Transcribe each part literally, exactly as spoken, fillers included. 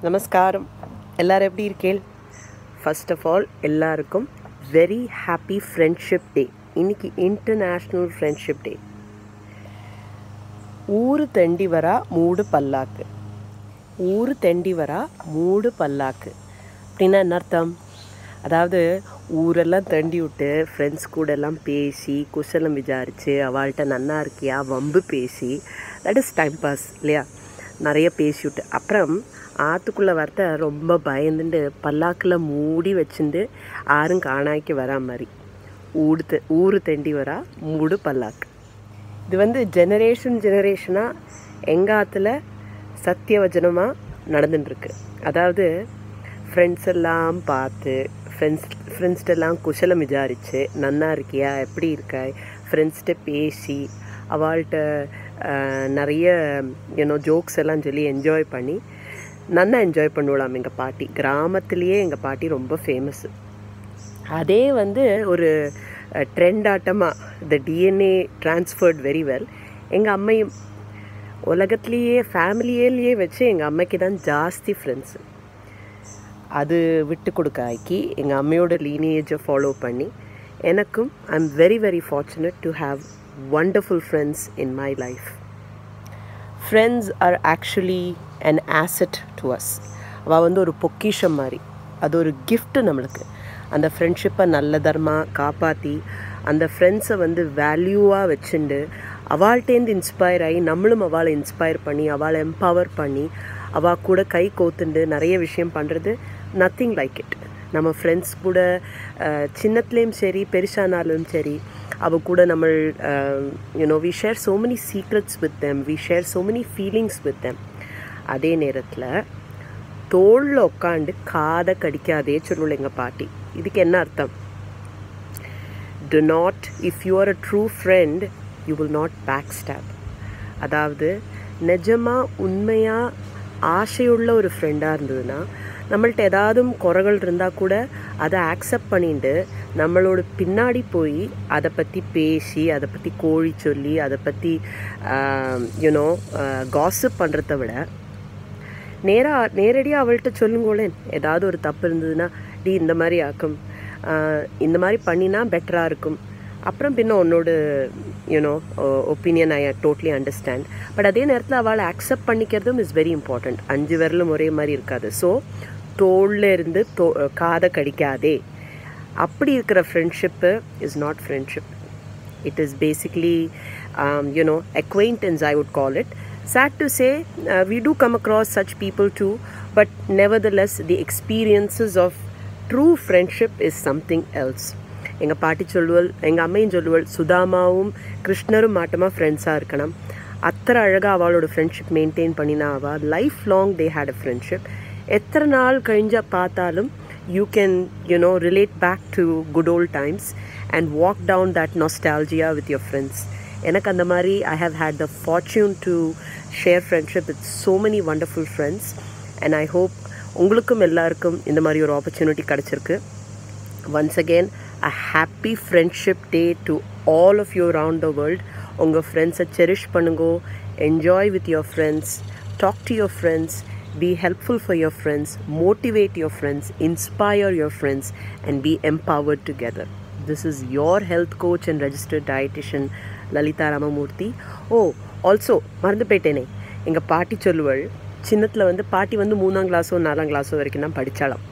நமஸ்காரம். எல்லாரும் எப்படி இருக்கீள்? ஃபர்ஸ்ட் ஆஃப் ஆல் எல்லாருக்கும் வெரி ஹாப்பி ஃப்ரெண்ட்ஷிப் டே. இன்னைக்கு இன்டர்நேஷ்னல் ஃப்ரெண்ட்ஷிப் டே. ஊரு தெண்டி வரா மூடு பல்லாக்கு. ஊரு தெண்டி வரா மூடு பல்லாக்கு அப்படின்னா என்ன அர்த்தம்? அதாவது ஊரெல்லாம் தண்டி விட்டு ஃப்ரெண்ட்ஸ் கூட எல்லாம் பேசி குசலம் விசாரித்து அவள்கிட்ட நன்னா இருக்கியா வம்பு பேசி, தட் இஸ் டைம் பாஸ் இல்லையா? நிறைய பேசிவிட்டு அப்புறம் ஆற்றுக்குள்ளே வரத்த ரொம்ப பயந்துட்டு பல்லாக்கில் மூடி வச்சுட்டு யாரும் காணாய்க்கு வரா மாதிரி ஊடு தெ ஊரு தெண்டி வரா மூடு பல்லாக்கு. இது வந்து ஜெனரேஷன் ஜெனரேஷனாக எங்கள் ஆற்றுல சத்தியவச்சனமாக நடந்துட்டுருக்கு. அதாவது ஃப்ரெண்ட்ஸ் எல்லாம் பார்த்து ஃப்ரெண்ட்ஸ் ஃப்ரெண்ட்ஸ்டெல்லாம் குசலம் விசாரித்து நன்னா இருக்கியா எப்படி இருக்காய் ஃப்ரெண்ட்ஸ்கிட்ட பேசி அவள்கிட்ட நிறைய யூனோ ஜோக்ஸ் எல்லாம் சொல்லி என்ஜாய் பண்ணி நல்லா என்ஜாய் பண்ணுவலாம். எங்கள் பாட்டி கிராமத்துலேயே எங்கள் பாட்டி ரொம்ப ஃபேமஸ்ஸு. அதே வந்து ஒரு ட்ரெண்ட் ஆட்டமாக the DNA transferred very well. எங்கள் அம்மையும் உலகத்துலேயே ஃபேமிலியிலேயே வச்சு எங்கள் அம்மைக்கு தான் ஜாஸ்தி ஃப்ரெண்ட்ஸு. அது விட்டு கொடுக்க ஆக்கி எங்கள் அம்மையோட லீனியேஜை ஃபாலோ பண்ணி எனக்கும் I am very very fortunate to have wonderful friends in my life. Friends are actually an asset to us. அவள் வந்து ஒரு பொக்கிஷம் மாதிரி, அது ஒரு கிஃப்ட் நம்மளுக்கு. அந்த ஃப்ரெண்ட்ஷிப்பை நல்ல தரமாக காப்பாற்றி அந்த ஃப்ரெண்ட்ஸை வந்து வேல்யூவாக வச்சுண்டு அவள்கிட்டேருந்து இன்ஸ்பயர் ஆகி நம்மளும் அவளை இன்ஸ்பயர் பண்ணி அவளை எம்பவர் பண்ணி அவள் கூட கை கோத்துண்டு நிறைய விஷயம் பண்ணுறது நத்திங் லைக் இட். நம்ம ஃப்ரெண்ட்ஸ் கூட சின்னத்துலேயும் சரி பெருசானாலும் சரி அவ கூட நம்ம you know we share so many secrets with them, we share so many feelings with them. அதே நேரத்தில் தோளில் உட்காந்து காதை கடிக்காதே சொல்லுவோம் எங்கள் பாட்டி. இதுக்கு என்ன அர்த்தம்? Do not if you are a true friend you will not back stab. அதாவது நிஜமாக உண்மையாக ஆசையுள்ள ஒரு ஃப்ரெண்டாக இருந்ததுன்னா நம்மள்ட்ட ஏதாவது குறைகள் இருந்தால் கூட அதை ஆக்செப்ட் பண்ணிட்டு நம்மளோட பின்னாடி போய் அதை பற்றி பேசி அதை பற்றி கோழி சொல்லி அதை பற்றி யூனோ காசிப் பண்ணுறத விட நேராக நேரடியாக அவள்கிட்ட சொல்லுங்களேன். ஏதாவது ஒரு தப்பு இருந்ததுன்னா டி இந்த மாதிரி ஆக்கும், இந்த மாதிரி பண்ணினா பெட்டராக இருக்கும், அப்புறம் பின்ன உன்னோட you know opinion I totally understand. But அதே நேரத்தில் அவளை அக்செப்ட் பண்ணிக்கிறதும் இஸ் வெரி இம்பார்ட்டண்ட். அஞ்சு விரலும் ஒரே மாதிரி இருக்காது. ஸோ தோளில் இருந்து தோ காதை கடிக்காதே அப்படி இருக்கிற friendship is not friendship. It is basically you know acquaintance I would call it. Sad to say uh, we do come across such people too, but nevertheless the experiences of true friendship is something else. எங்கள் பாட்டி சொல்லுவல் எங்கள் அம்மையும் சொல்லுவல் சுதாமாவும் கிருஷ்ணரும் மாட்டமாக ஃப்ரெண்ட்ஸாக இருக்கணும். அத்தனை அழகாக அவளோட ஃப்ரெண்ட்ஷிப் மெயின்டைன் பண்ணினா அவள் life long they had a friendship. எத்தனை நாள் கழிஞ்சா பார்த்தாலும் you can you know relate back to good old times and walk down that nostalgia with your friends. எனக்கு அந்த மாதிரி I have had the fortune to share friendship with so many wonderful friends and I hope உங்களுக்கும் எல்லாருக்கும் இந்த மாதிரி ஒரு opportunity கிடச்சிருக்கு. Once again a happy friendship day to all of you around the world. உங்கள் ஃப்ரெண்ட்ஸை செரிஷ் பண்ணுங்க, enjoy with your friends, talk to your friends, be helpful for your friends, motivate your friends, inspire your friends and be empowered together. This is your health coach and registered dietitian Lalita Ramamurthy. Oh also மறந்து போயிட்டேனே, எங்கள் பாட்டி சொல்லுவள் சின்னத்தில் வந்து பாட்டி வந்து மூணாம் கிளாஸோ நாலாம் கிளாஸோ வரைக்கும் தான் படித்தாலாம்.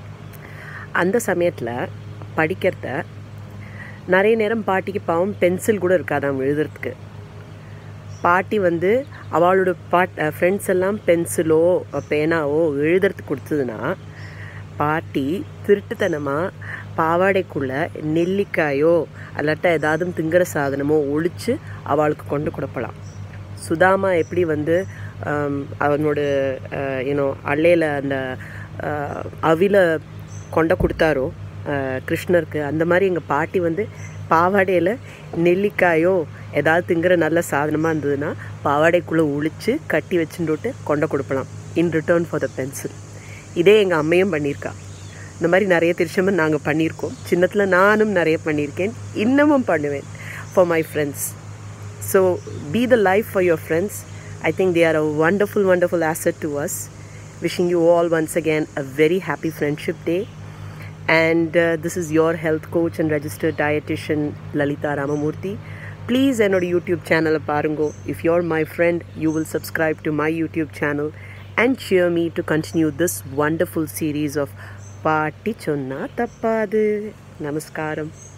அந்த சமயத்தில் படிக்கிறத நிறைய நேரம் பாட்டிக்கு பாவம் பென்சில் கூட இருக்காதாம் எழுதுறதுக்கு. பாட்டி வந்து அவளோட பாட் ஃப்ரெண்ட்ஸ் எல்லாம் பென்சிலோ பேனாவோ எழுதுறதுக்கு கொடுத்ததுன்னா பாட்டி திருட்டுத்தனமாக பாவாடைக்குள்ளே நெல்லிக்காயோ அல்லாட்டா ஏதாவது திங்கிற சாதனமோ ஒழித்து அவளுக்கு கொண்டு கொடுப்பலாம். சுதாமா எப்படி வந்து அவனோட யூனோ அள்ளையில் அந்த அவில கொண்ட கொடுத்தாரோ கிருஷ்ணருக்கு, அந்த மாதிரி எங்கள் பாட்டி வந்து பாவாடையில் நெல்லிக்காயோ ஏதாவது திங்கிற நல்ல சாதனமாக இருந்ததுன்னா பாவாடைக்குள்ளே ஒழித்து கட்டி வச்சுட்டு கொண்ட கொடுப்பலாம் in return for the pencil. இதே எங்கள் அம்மையும் பண்ணியிருக்கா. இந்த மாதிரி நிறைய திருச்சமும் நாங்கள் பண்ணியிருக்கோம். சின்னத்தில் நானும் நிறைய பண்ணியிருக்கேன், இன்னமும் பண்ணுவேன் for my friends. So be the life for your friends. I think they are a wonderful, wonderful asset to us. Wishing you all once again a very happy Friendship Day. And uh, this is your health coach and registered dietitian Lalita Ramamurthy. Please என்னோட YouTube சேனலை பாருங்கோ. If you're my friend, you will subscribe to my YouTube channel and cheer me to continue this wonderful series of Paati Chonna Tappadu. Namaskaram.